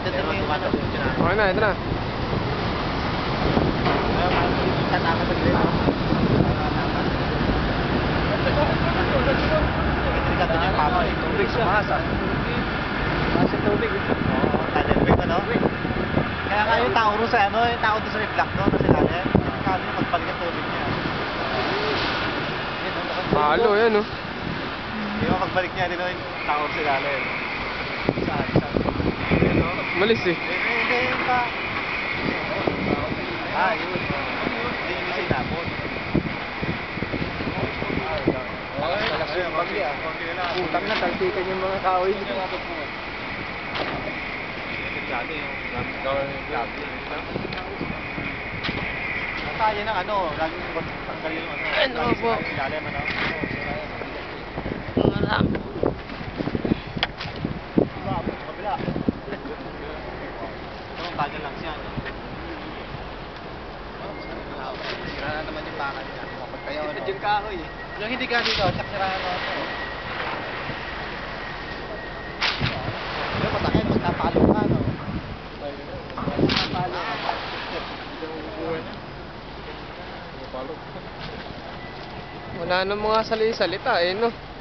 Pero tumatakbo siya. Okay na, ito na. Tatakas sa gilid. Ikato niya papa. Tubig siya. Masa tubig. Oo, tunnel wave ano? Kaya nga yung tao ro sa ano, yung tao doon sa may block doon, sa ilalim. Kaya niya magpalit ang tubig niya. Halo, yan oh. Di ba pagbalik niya din yung tao sa ilalim. Saan? Malis eh. Hindi pa. Yun. Hindi yung isa inapon. Ayun, bagya. Utang na, talsikan yung mga kahoy dito. Dati yung gabi. Kaya ng ano, laging tanggal yung ano. Ano po? Ilalim ano. Wala. Diba, kabila. Bagal lang siya. Sira na naman yung bakal niya. Pagkayaw na. Yung kahoy eh. Yung hindi ka dito, tsak sira na ako. Pero matakit pag napalo ka, no? Napalo ka. Wala nang mga salita eh, no?